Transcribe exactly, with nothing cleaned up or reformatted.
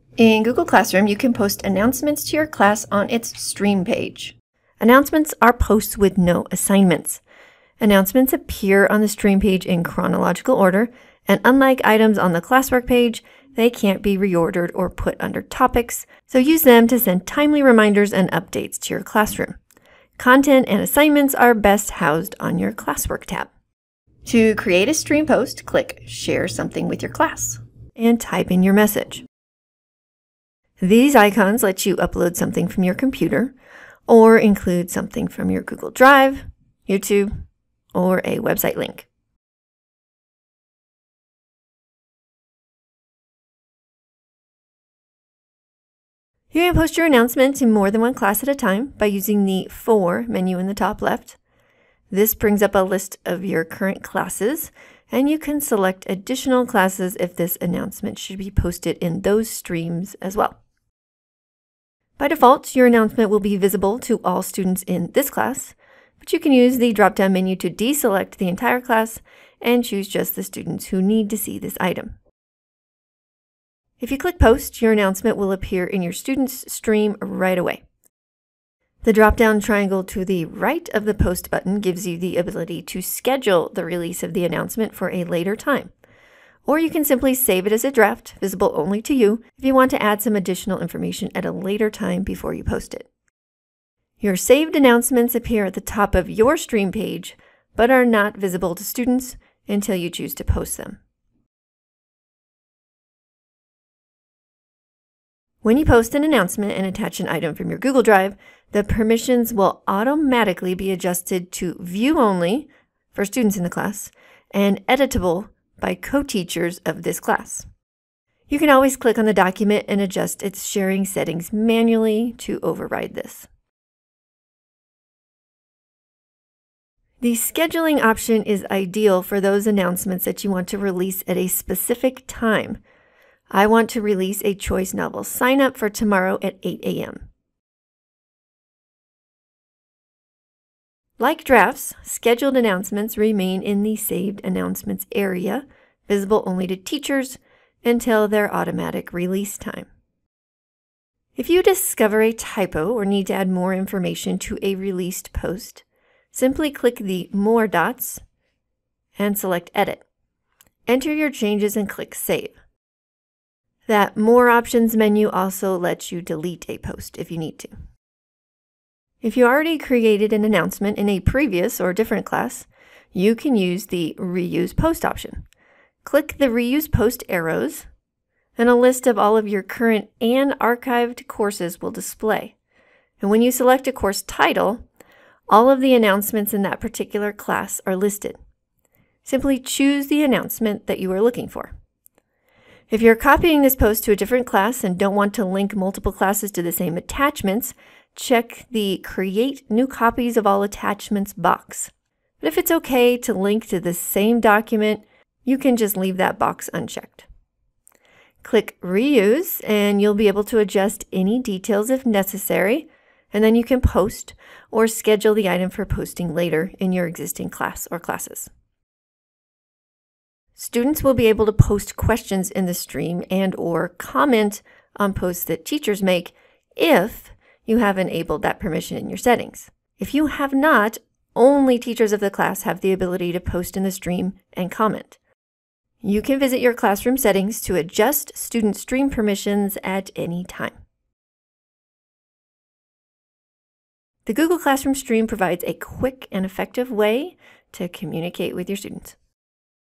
In Google Classroom, you can post announcements to your class on its stream page. Announcements are posts with no assignments. Announcements appear on the stream page in chronological order, and unlike items on the classwork page, they can't be reordered or put under topics, so use them to send timely reminders and updates to your classroom. Content and assignments are best housed on your classwork tab. To create a stream post, click Share Something with Your Class and type in your message. These icons let you upload something from your computer or include something from your Google Drive, YouTube, or a website link. You can post your announcement in more than one class at a time by using the For menu in the top left. This brings up a list of your current classes, and you can select additional classes if this announcement should be posted in those streams as well. By default, your announcement will be visible to all students in this class, but you can use the drop-down menu to deselect the entire class and choose just the students who need to see this item. If you click Post, your announcement will appear in your students' stream right away. The drop-down triangle to the right of the Post button gives you the ability to schedule the release of the announcement for a later time. Or you can simply save it as a draft, visible only to you, if you want to add some additional information at a later time before you post it. Your saved announcements appear at the top of your stream page, but are not visible to students until you choose to post them. When you post an announcement and attach an item from your Google Drive, the permissions will automatically be adjusted to View Only for students in the class and Editable by co-teachers of this class. You can always click on the document and adjust its sharing settings manually to override this. The scheduling option is ideal for those announcements that you want to release at a specific time. I want to release a choice novel sign up for tomorrow at eight A M Like drafts, scheduled announcements remain in the Saved Announcements area, visible only to teachers until their automatic release time. If you discover a typo or need to add more information to a released post, simply click the More dots and select Edit. Enter your changes and click Save. That More Options menu also lets you delete a post if you need to. If you already created an announcement in a previous or different class, you can use the Reuse Post option. Click the Reuse Post arrows, and a list of all of your current and archived courses will display. And when you select a course title, all of the announcements in that particular class are listed. Simply choose the announcement that you are looking for. If you're copying this post to a different class and don't want to link multiple classes to the same attachments, check the Create New Copies of All Attachments box. But if it's okay to link to the same document, you can just leave that box unchecked. Click Reuse and you'll be able to adjust any details if necessary, and then you can post or schedule the item for posting later in your existing class or classes. Students will be able to post questions in the stream and or comment on posts that teachers make if you have enabled that permission in your settings. If you have not, only teachers of the class have the ability to post in the stream and comment. You can visit your classroom settings to adjust student stream permissions at any time. The Google Classroom Stream provides a quick and effective way to communicate with your students.